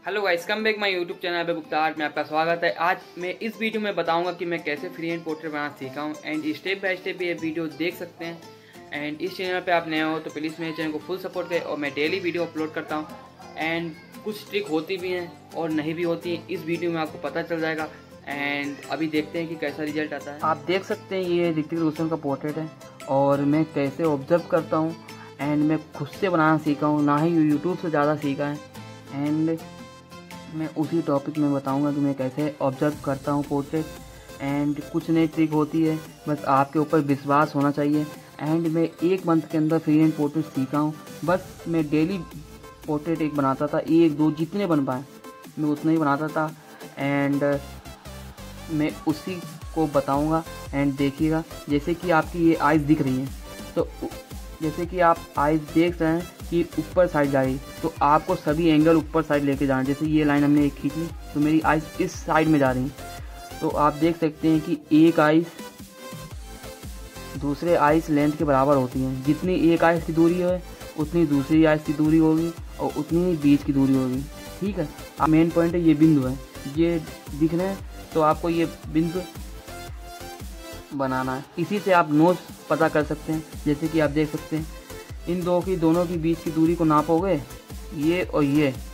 Hello guys, come back my YouTube channel पे बुख्तार में आपका स्वागत है। आज मैं इस वीडियो में बताऊंगा कि मैं कैसे फ्री हैंड पोर्ट्रेट बनाना सीखा हूं एंड स्टेप बाय स्टेप ये वीडियो देख सकते हैं। एंड इस चैनल पे आप नए हो तो प्लीज़ मेरे चैनल को फुल सपोर्ट करें। और मैं डेली वीडियो अपलोड करता हूं एंड कुछ ट्रिक होती भी हैं और नहीं भी होती हैं, इस वीडियो में आपको पता चल जाएगा। एंड अभी देखते हैं कि कैसा रिजल्ट आता है। आप देख सकते हैं ये ऋतिक रोशन का पोर्ट्रेट है और मैं कैसे ऑब्जर्व करता हूँ एंड मैं खुद से बनाना सीखा हूँ, ना ही यूट्यूब से ज़्यादा सीखा है। एंड मैं उसी टॉपिक में बताऊंगा कि मैं कैसे ऑब्जर्व करता हूं पोर्ट्रेट। एंड कुछ नई ट्रिक होती है, बस आपके ऊपर विश्वास होना चाहिए। एंड मैं 1 मंथ के अंदर फ्री हैंड पोर्ट्रेट सीखा हूं। बस मैं डेली पोर्ट्रेट एक बनाता था, 1-2 जितने बन पाए मैं उतना ही बनाता था। एंड मैं उसी को बताऊंगा एंड देखिएगा। जैसे कि आपकी ये आइज़ दिख रही हैं, तो जैसे कि आप आइज़ देख रहे हैं कि ऊपर साइड जा रही, तो आपको सभी एंगल ऊपर साइड लेके जाना। जैसे ये लाइन हमने एक खींची तो मेरी आइज़ इस साइड में जा रही, तो आप देख सकते हैं कि एक आइज़ दूसरे आइज़ लेंथ के बराबर होती हैं। जितनी एक आइज़ की दूरी है उतनी दूसरी आइज़ की दूरी होगी और उतनी ही बीच की दूरी होगी। ठीक है, मेन पॉइंट है ये बिंदु है, ये दिख रहे हैं, तो आपको ये बिंदु बनाना है। इसी से आप नोज पता कर सकते हैं। जैसे कि आप देख सकते हैं इन दोनों की बीच की दूरी को नापोगे, ये और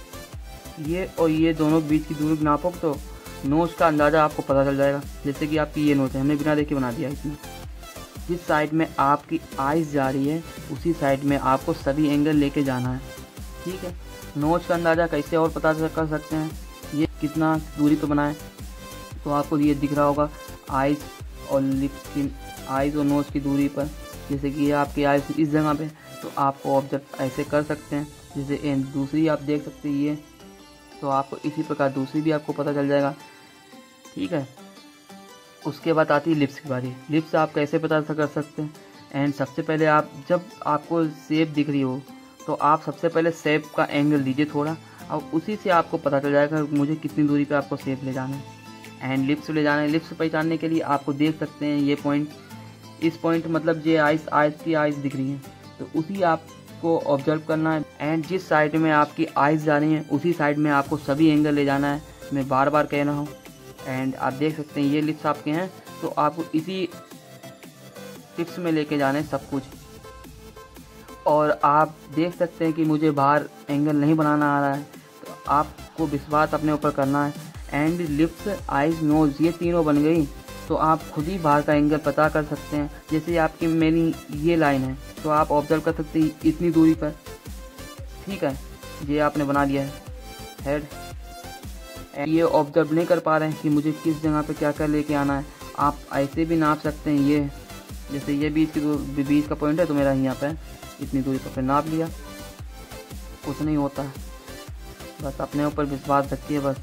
ये दोनों बीच की दूरी को नापोगे तो नोज का अंदाज़ा आपको पता चल जाएगा। जैसे कि आपकी ये नोज है, हमने बिना देखे बना दिया। इसमें जिस साइड में आपकी आइज़ जा रही है उसी साइड में आपको सभी एंगल लेके जाना है। ठीक है, नोज का अंदाज़ा कैसे और पता कर सकते हैं, ये कितना दूरी पर बनाए, तो आपको ये दिख रहा होगा आइज़ और लिप्स की, आइज़ और नोज़ की दूरी पर। जैसे कि ये आपकी आइज़ इस जगह पे, तो आपको ऑब्जर्व ऐसे कर सकते हैं। जैसे दूसरी आप देख सकते हैं ये, तो आपको इसी प्रकार दूसरी भी आपको पता चल जाएगा। ठीक है, उसके बाद आती है लिप्स की बारी। लिप्स आप कैसे पता कर सकते हैं। एंड सबसे पहले आप जब आपको शेप दिख रही हो तो आप सबसे पहले शेप का एंगल लीजिए थोड़ा, और उसी से आपको पता चल जाएगा मुझे कितनी दूरी पे आपको शेप ले जाना है एंड लिप्स ले जाना है। लिप्स पहचानने के लिए आपको देख सकते हैं ये पॉइंट, इस पॉइंट मतलब ये आइज़ की आइज़ दिख रही है, तो उसी आपको ऑब्जर्व करना है। एंड जिस साइड में आपकी आइज़ जा रही हैं उसी साइड में आपको सभी एंगल ले जाना है। मैं बार बार कह रहा हूँ। एंड आप देख सकते हैं ये लिप्स आपके हैं, तो आपको इसी टिप्स में लेके जाना है सब कुछ। और आप देख सकते हैं कि मुझे बाहर एंगल नहीं बनाना आ रहा है, तो आपको विश्वास अपने ऊपर करना है। एंड लिप्स, आइज़, नोज़ ये तीनों बन गई, तो आप खुद ही बाहर का एंगल पता कर सकते हैं। जैसे आपकी मेरी ये लाइन है, तो आप ऑब्जर्व कर सकते हैं इतनी दूरी पर। ठीक है, ये आपने बना लिया है हेड। ये ऑब्जर्व नहीं कर पा रहे हैं कि मुझे किस जगह पे क्या क्या लेके आना है, आप ऐसे भी नाप सकते हैं। ये जैसे ये बीच का पॉइंट है, तो मेरा यहाँ पे इतनी दूरी पर नाप लिया, कुछ नहीं होता है। बस अपने ऊपर विश्वास रखिए, बस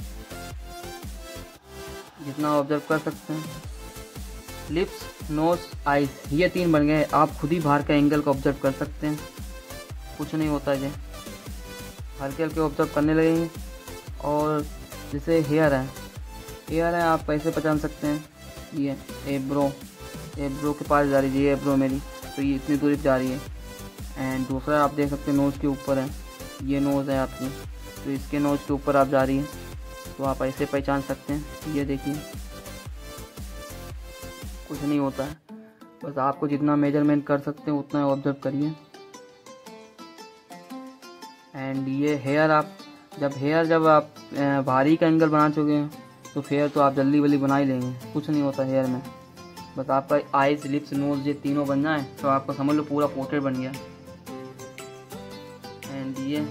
जितना ऑब्जर्व कर सकते हैं। लिप्स, नोज, आइज़ ये 3 बन गए। आप खुद ही बाहर का एंगल को ऑब्जर्व कर सकते हैं, कुछ नहीं होता है। हल्के हल्के ऑब्जर्व करने लगेंगे। और जैसे हेयर है आप कैसे पहचान सकते हैं, ये एब्रो के पास जा रही है, ये एब्रो मेरी, तो ये इतनी दूरी पर जा रही है। एंड दूसरा आप देख सकते हैं नोज़ के ऊपर है, ये नोज़ है आपकी, तो इसके नोज़ के ऊपर आप जा रही है, तो आप ऐसे पहचान सकते हैं। ये देखिए, कुछ नहीं होता है, बस आपको जितना मेजरमेंट कर सकते हैं उतना ऑब्जर्व करिए। एंड ये हेयर जब आप भारी का एंगल बना चुके हैं, तो हेयर तो आप जल्दी बना ही लेंगे, कुछ नहीं होता हेयर में। बस आपका आइज़, लिप्स, नोज ये तीनों बन जाए तो आपको समझ लो पूरा पोर्ट्रेट बन गया। एंड ये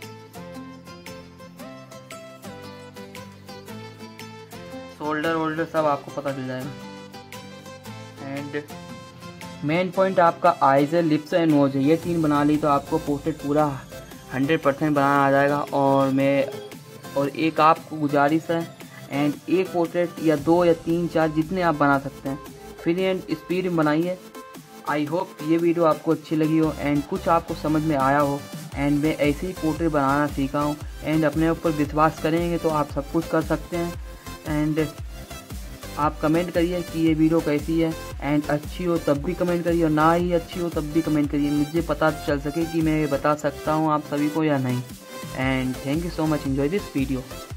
शोल्डर सब आपको पता चल जाएगा। एंड मेन पॉइंट आपका आइज़ है, लिप्स है, नोज है, ये 3 बना ली तो आपको पोर्ट्रेट पूरा 100% बनाना आ जाएगा। और एक आपको गुजारिश है, एंड एक पोर्ट्रेट या 2 या 3 4 जितने आप बना सकते हैं, फ्री एंड स्पीड में बनाइए। आई होप ये वीडियो आपको अच्छी लगी हो एंड कुछ आपको समझ में आया हो। एंड मैं ऐसे ही पोर्ट्रेट बनाना सीखा हूँ। एंड अपने ऊपर विश्वास करेंगे तो आप सब कुछ कर सकते हैं। एंड आप कमेंट करिए कि ये वीडियो कैसी है। एंड अच्छी हो तब भी कमेंट करिए और ना ही अच्छी हो तब भी कमेंट करिए, मुझे पता चल सके कि मैं बता सकता हूँ आप सभी को या नहीं। and thank you so much. Enjoy this video.